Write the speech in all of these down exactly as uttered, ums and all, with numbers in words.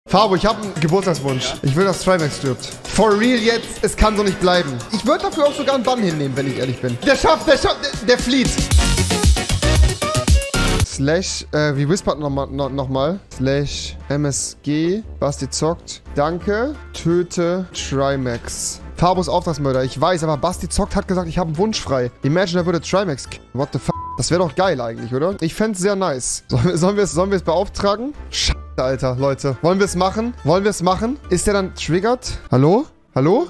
Fabo, ich habe einen Geburtstagswunsch. Ich will, dass Trimax stirbt. For real jetzt, es kann so nicht bleiben. Ich würde dafür auch sogar einen Bann hinnehmen, wenn ich ehrlich bin. Der schafft, der schafft, der, der flieht. Slash, äh, wie whispert nochmal, noch, noch mal. Slash M S G, Basti zockt. Danke, töte Trimax. Fabos Auftragsmörder, ich weiß, aber Basti zockt hat gesagt, ich habe einen Wunsch frei. Imagine, er würde Trimax killen. What the fuck? Das wäre doch geil eigentlich, oder? Ich fände es sehr nice. Sollen, sollen wir es sollen wir es beauftragen? Scheiße, Alter, Leute. Wollen wir es machen? Wollen wir es machen? Ist der dann triggert? Hallo? Hallo?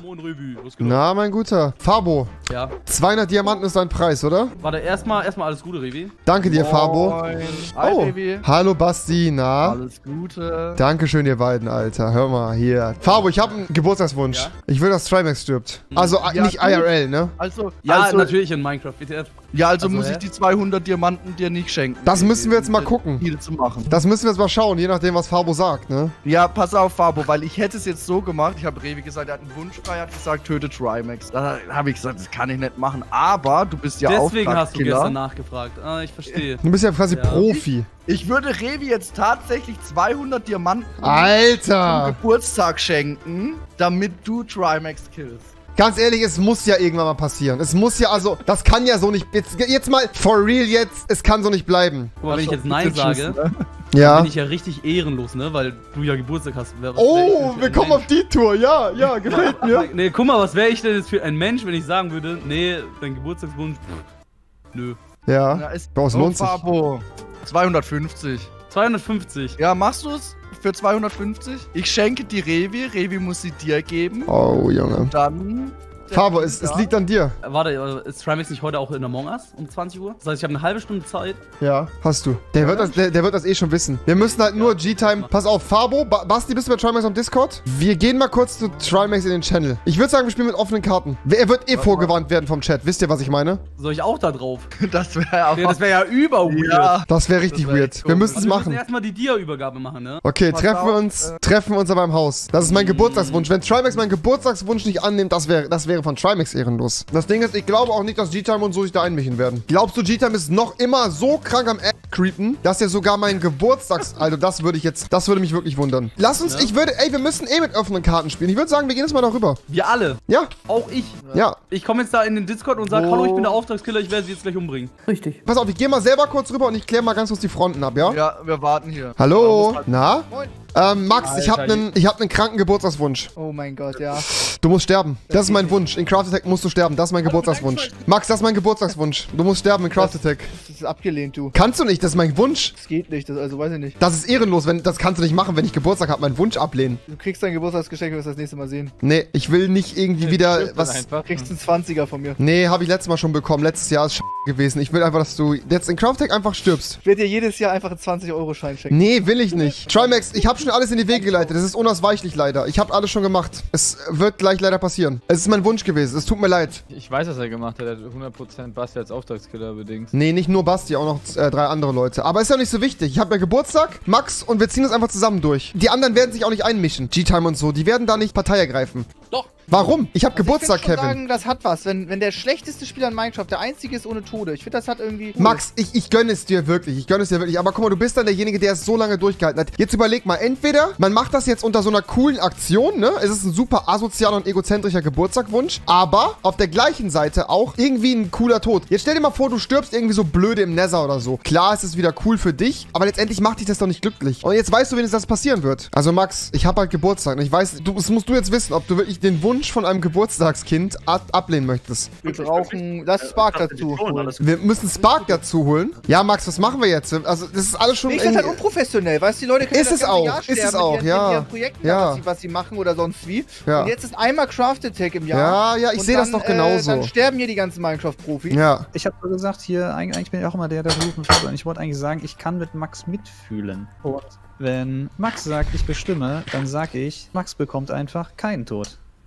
Na, mein Guter. Fabo. Ja. zweihundert Diamanten ist dein Preis, oder? Warte, erstmal erstmal alles Gute, Revi. Danke dir, Fabo. Hi, Oh. Revi. Hallo, Basti. Na? Alles Gute. Dankeschön, ihr beiden, Alter. Hör mal, hier. Fabo, ich habe einen Geburtstagswunsch. Ja? Ich will, dass Trimax stirbt. Also, Ja, nicht I R L, ne? Also, Ja, also, natürlich in Minecraft B T F. Ja, also, Also, muss hä? ich die zweihundert Diamanten dir nicht schenken. Das müssen wir jetzt mal gucken. Deal zu machen. Das müssen wir jetzt mal schauen, je nachdem, was Fabo sagt, ne? Ja, pass auf, Fabo, weil ich hätte es jetzt so gemacht. Ich habe Revi gesagt, er hat einen Wunsch frei, er hat gesagt, töte Trimax. Da habe ich gesagt, das kann ich nicht machen. Aber du bist ja auch Deswegen hast du Auftragskiller. gestern nachgefragt. Ah, ich verstehe. Du bist ja quasi Ja. Profi. Ich würde Revi jetzt tatsächlich zweihundert Diamanten zum Alter! Geburtstag schenken, damit du Trimax killst. Ganz ehrlich, es muss ja irgendwann mal passieren. Es muss ja, also, das kann ja so nicht. Jetzt, jetzt mal, for real jetzt, es kann so nicht bleiben. Guck mal, wenn ich Ach so, jetzt Nein bitte tschüss, sage, ne? Ja. bin ich ja richtig ehrenlos, ne? Weil du ja Geburtstag hast. Wer- was wär ich Oh, denn für wir ein kommen Mensch? auf die Tour. Ja, ja, gefällt mir. Nee, guck mal, was wäre ich denn jetzt für ein Mensch, wenn ich sagen würde, nee, dein Geburtstagswunsch, pff, nö. Ja. Ja, ist Doch, es oh, lohnt sich. Fabo. zweihundertfünfzig. zweihundertfünfzig. Ja, machst du es für zweihundertfünfzig? Ich schenke die Revi. Revi muss sie dir geben. Oh, Junge. Dann. Fabo, es, es liegt an dir. Äh, Warte, äh, ist Trimax nicht heute auch in Among Us um zwanzig Uhr? Das heißt, ich habe eine halbe Stunde Zeit. Ja, hast du. Der, wird das, der, der wird das eh schon wissen. Wir müssen halt nur G-Time. Pass auf, Fabo, ba Basti, bist du bei Trimax am Discord? Wir gehen mal kurz zu Trimax in den Channel. Ich würde sagen, wir spielen mit offenen Karten. Er wird eh vorgewarnt werden vom Chat. Wisst ihr, was ich meine? Soll ich auch da drauf? Das wäre aber. Ja, das wäre ja über weird. Ja. Das wäre richtig Das wär weird. echt Wir komisch. müssen es Also wir müssen machen. erstmal die Dia-Übergabe machen, ne? Okay, Pass treffen wir auf, uns, treffen wir uns aber im Haus. Das ist mein Geburtstagswunsch. Wenn Trimax meinen Geburtstagswunsch nicht annimmt, das wäre das wäre von Trimax ehrenlos. Das Ding ist, ich glaube auch nicht, dass G-Time und so sich da einmischen werden. Glaubst du, G-Time ist noch immer so krank am Ass creepen, dass er sogar meinen Geburtstags... Also das würde ich jetzt... Das würde mich wirklich wundern. Lass uns... Ja. Ich würde... Ey, wir müssen eh mit offenen Karten spielen. Ich würde sagen, wir gehen jetzt mal darüber. Wir alle. Ja, Auch ich. ja. Ich komme jetzt da in den Discord und sage, Wo? hallo, ich bin der Auftragskiller, ich werde sie jetzt gleich umbringen. Richtig. Pass auf, ich gehe mal selber kurz rüber und ich kläre mal ganz kurz die Fronten ab, ja? Ja, wir warten hier. Hallo? Ja, muss Na? Moin. Ähm, Max, ich habe Alter, einen ich hab einen kranken Geburtstagswunsch. Oh mein Gott, ja. Du musst sterben. Das ist mein Wunsch. In Craft Attack musst du sterben. Das ist mein Geburtstagswunsch. Max, das ist mein Geburtstagswunsch. Du musst sterben in Craft Attack. Das ist abgelehnt, du. Kannst du nicht, das ist mein Wunsch. Das geht nicht, das, also weiß ich nicht. Das ist ehrenlos, wenn, das kannst du nicht machen, wenn ich Geburtstag habe, meinen Wunsch ablehnen. Du kriegst dein Geburtstagsgeschenk, wenn wir das nächste Mal sehen. Nee, ich will nicht irgendwie wieder was... Du kriegst einen zwanziger von mir. Nee, habe ich letztes Mal schon bekommen. Letztes Jahr ist sch gewesen. Ich will einfach, dass du jetzt in Craft Attack einfach stirbst. Ich werde dir jedes Jahr einfach einen zwanzig Euro Schein schenken. Nee, will ich nicht. Trimax, ich habe schon alles in die Wege geleitet. Das ist unausweichlich leider. Ich habe alles schon gemacht. Es wird gleich leider passieren. Es ist mein Wunsch gewesen. Es tut mir leid. Ich weiß, was er gemacht hat. Er hat hundert Prozent Basti als Auftragskiller bedingt. Nee, nicht nur Basti, auch noch äh, drei andere Leute. Aber ist ja nicht so wichtig. Ich habe ja Geburtstag, Max, und wir ziehen das einfach zusammen durch. Die anderen werden sich auch nicht einmischen. G-Time und so, die werden da nicht Partei ergreifen. Doch. Warum? Ich habe Geburtstag, ich find schon Kevin. sagen, das hat was. Wenn, wenn der schlechteste Spieler in Minecraft der einzige ist ohne Tode. Ich finde, das hat irgendwie... Max, ich, ich gönne es dir wirklich. Ich gönne es dir wirklich. Aber guck mal, du bist dann derjenige, der es so lange durchgehalten hat. Jetzt überleg mal, entweder man macht das jetzt unter so einer coolen Aktion, ne? Es ist ein super asozialer und egozentrischer Geburtstagwunsch. Aber auf der gleichen Seite auch irgendwie ein cooler Tod. Jetzt stell dir mal vor, du stirbst irgendwie so blöde im Nether oder so. Klar, es ist wieder cool für dich, aber letztendlich macht dich das doch nicht glücklich. Und jetzt weißt du, wenigstens, dass das passieren wird. Also Max, ich habe halt Geburtstag. Und ich weiß, du, das musst du jetzt wissen, ob du wirklich den Wunsch von einem Geburtstagskind ab ablehnen möchtest. Wir brauchen... Lass Spark dazu holen. Wir müssen Spark dazu holen. Ja, Max, was machen wir jetzt? Also, das ist alles schon... Ich finde das halt irgendwie- unprofessionell, weißt du, die Leute können Ist das es ganze auch, Jahr ist es sterben auch, mit ihren, ja. mit ihren Projekten, Ja. was, sie, was sie machen oder sonst wie. Ja. Und jetzt ist einmal Craft Attack im Jahr. Ja, ja, ich Und sehe das dann, doch genauso. Äh, dann sterben hier die ganzen Minecraft-Profis. Ja. Ich habe so gesagt, hier, eigentlich eigentlich bin ich auch immer der, der versucht mit Tod. Und ich wollte eigentlich sagen, ich kann mit Max mitfühlen. Und wenn Max sagt, ich bestimme, dann sage ich, Max bekommt einfach keinen Tod.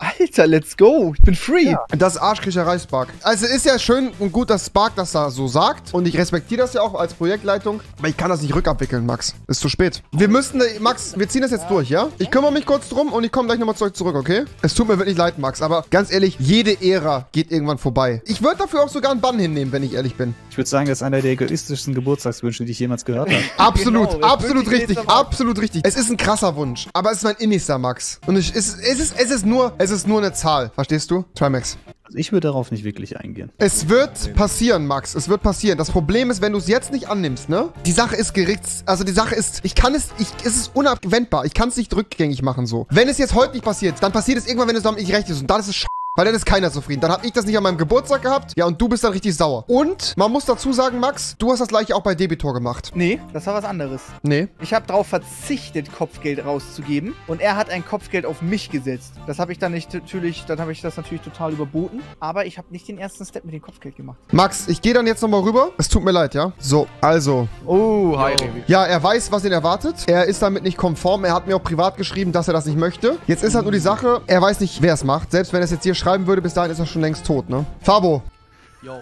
Alter, let's go. Ich bin free. Ja. Das Arschkriecherei Spark. Also ist ja schön und gut, dass Spark das da so sagt. Und ich respektiere das ja auch als Projektleitung. Aber ich kann das nicht rückabwickeln, Max. Ist zu spät. Wir müssen, Max, wir ziehen das jetzt durch, ja? Ich kümmere mich kurz drum und ich komme gleich nochmal zu euch zurück, okay? Es tut mir wirklich leid, Max. Aber ganz ehrlich, jede Ära geht irgendwann vorbei. Ich würde dafür auch sogar einen Bann hinnehmen, wenn ich ehrlich bin. Ich würde sagen, das ist einer der egoistischsten Geburtstagswünsche, die ich jemals gehört habe. Absolut, Genau, das absolut wünsche ich dir richtig, jetzt aber auch. absolut richtig. Es ist ein krasser Wunsch, aber es ist mein innigster, Max. Und es ist, es ist, es ist nur, es ist nur eine Zahl. Verstehst du? Trimax. Also ich würde darauf nicht wirklich eingehen. Es wird passieren, Max. Es wird passieren. Das Problem ist, wenn du es jetzt nicht annimmst, ne? Die Sache ist gerichts... Also die Sache ist... Ich kann es... Ich, es ist unabwendbar. Ich kann es nicht rückgängig machen, so. Wenn es jetzt heute nicht passiert, dann passiert es irgendwann, wenn es damit nicht recht ist. Und dann ist es sch... Weil dann ist keiner zufrieden. Dann habe ich das nicht an meinem Geburtstag gehabt. Ja, und du bist dann richtig sauer. Und man muss dazu sagen, Max, du hast das gleiche auch bei Debitor gemacht. Nee, das war was anderes. Nee. Ich habe darauf verzichtet, Kopfgeld rauszugeben. Und er hat ein Kopfgeld auf mich gesetzt. Das habe ich dann nicht natürlich, dann habe ich das natürlich total überboten. Aber ich habe nicht den ersten Step mit dem Kopfgeld gemacht. Max, ich gehe dann jetzt nochmal rüber. Es tut mir leid, ja? So, also. Oh, hi, Jo. Revi. Ja, er weiß, was ihn erwartet. Er ist damit nicht konform. Er hat mir auch privat geschrieben, dass er das nicht möchte. Jetzt ist halt nur die Sache, er weiß nicht, wer es macht. Selbst wenn er es jetzt hier schreiben würde, bis dahin ist er schon längst tot, ne? Fabo. Jo.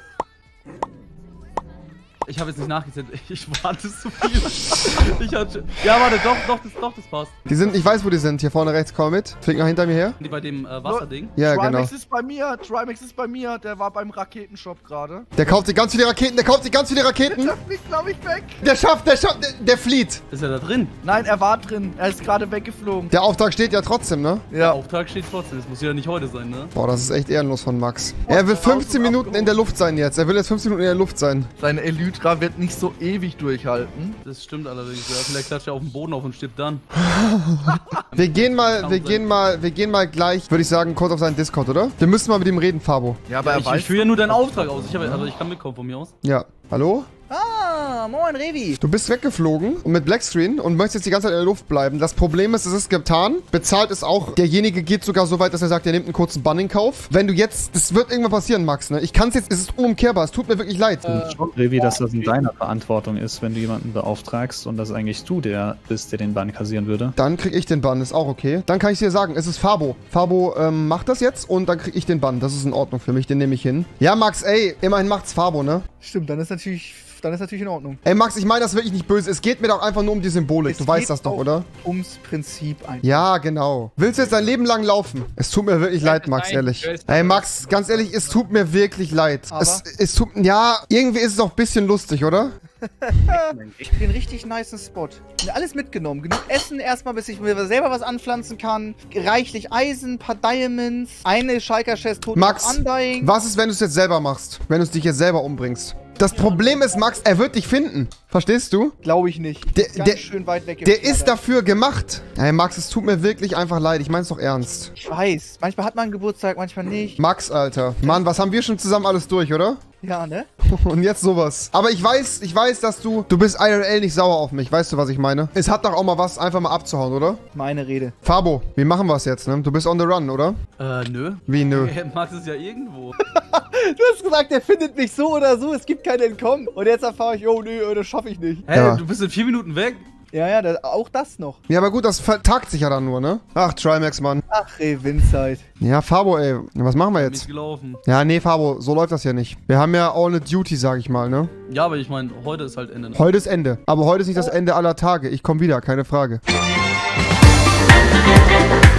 Ich habe jetzt nicht nachgezählt. Ich warte so viel. Ich hatte. Ja, warte, doch, doch, das, doch, das passt. Die sind, ich weiß, wo die sind. Hier vorne rechts, komm mit. Flieg nach hinter mir her. Die bei dem äh, Wasserding. Ja, genau. Trimax ist bei mir, Trimax ist bei mir. Der war beim Raketenshop gerade. Der kauft sich ganz viele Raketen, der kauft sich ganz viele Raketen. Der fliegt, glaube ich, weg. Der schafft, der schafft, der, der flieht. Ist er da drin? Nein, er war drin. Er ist gerade weggeflogen. Der Auftrag steht ja trotzdem, ne? Der Ja. Auftrag steht trotzdem. Das muss ja nicht heute sein, ne? Boah, das ist echt ehrenlos von Max. Er will fünfzehn Minuten in der Luft sein jetzt. Er will jetzt fünfzehn Minuten in der Luft sein. Seine Elytra wird nicht so ewig durchhalten. Das stimmt allerdings. Ja, vielleicht klatscht er auf den Boden auf und stirbt dann. Wir gehen mal, wir gehen mal, wir gehen mal gleich, würde ich sagen, kurz auf seinen Discord, oder? Wir müssen mal mit ihm reden, Fabo. Ja, aber er Ich, weiß. ich führe ja nur deinen Auftrag aus. Ich, hab, also ich kann mitkommen von mir aus. Ja. Hallo? Ah, moin, Revi. Du bist weggeflogen und mit Blackscreen und möchtest jetzt die ganze Zeit in der Luft bleiben. Das Problem ist, es ist getan. Bezahlt ist auch. Derjenige geht sogar so weit, dass er sagt, er nimmt einen kurzen Bann in Kauf. Wenn du jetzt, das wird irgendwann passieren, Max, ne? Ich kann es jetzt, es ist unumkehrbar. Es tut mir wirklich leid. Ich glaube, Revi, dass das in deiner Verantwortung ist, wenn du jemanden beauftragst und dass eigentlich du der bist, der den Bann kassieren würde. Dann krieg ich den Bann, ist auch okay. Dann kann ich dir sagen, es ist Fabo. Fabo ähm, macht das jetzt und dann krieg ich den Bann. Das ist in Ordnung für mich, den nehme ich hin. Ja, Max, ey, immerhin macht's Fabo, ne? Stimmt, dann ist natürlich, dann ist natürlich in Ordnung. Ey, Max, ich meine das wirklich nicht böse. Es geht mir doch einfach nur um die Symbolik. Es Du weißt geht das doch, auch oder? Ums Prinzip ein. Ja, genau. Willst du jetzt dein Leben lang laufen? Es tut mir wirklich leid, Max, nein, ehrlich. ich weiß Ey, nicht. Max, ganz ehrlich, es tut mir wirklich leid. Aber? Es, es tut, ja, irgendwie ist es auch ein bisschen lustig, oder? Den richtig nicen Spot. Alles mitgenommen. Genug Essen erstmal, bis ich mir selber was anpflanzen kann. Reichlich Eisen, paar Diamonds. Eine Schalker Chest tot Max, auf Undying. was ist, wenn du es jetzt selber machst? Wenn du es dich jetzt selber umbringst? Das Problem ist, Max, er wird dich finden. Verstehst du? Glaube ich nicht. Der- Ist ganz der- schön weit weg. Der ist dafür gemacht. Ey, Max, es tut mir wirklich einfach leid. Ich mein's doch ernst. Ich weiß. Manchmal hat man einen Geburtstag, manchmal nicht. Max, Alter. Mann, was haben wir schon zusammen alles durch, oder? Ja, ne? Und jetzt sowas. Aber ich weiß, ich weiß, dass du... Du bist I R L nicht sauer auf mich. Weißt du, was ich meine? Es hat doch auch mal was, einfach mal abzuhauen, oder? Meine Rede. Fabo, wie machen wir es jetzt, ne? Du bist on the run, oder? Äh, nö. Wie, nö? Max ist ja irgendwo. Du hast gesagt, der findet mich so oder so. Es gibt kein Entkommen. Und jetzt erfahre ich, oh nö, das schaffe ich nicht. Hä, Ja. du bist in vier Minuten weg? Ja, ja, das, auch das noch. Ja, aber gut, das vertagt sich ja dann nur, ne? Ach, Trimax, Mann. Ach, Revinzeit. Ja, Fabo, ey. Was machen wir Mies jetzt? gelaufen. Ja, nee, Fabo, so läuft das ja nicht. Wir haben ja all a duty, sag ich mal, ne? Ja, aber ich meine, heute ist halt Ende. Heute ist Ende. Aber heute ist nicht das Ende aller Tage. Ich komme wieder, keine Frage.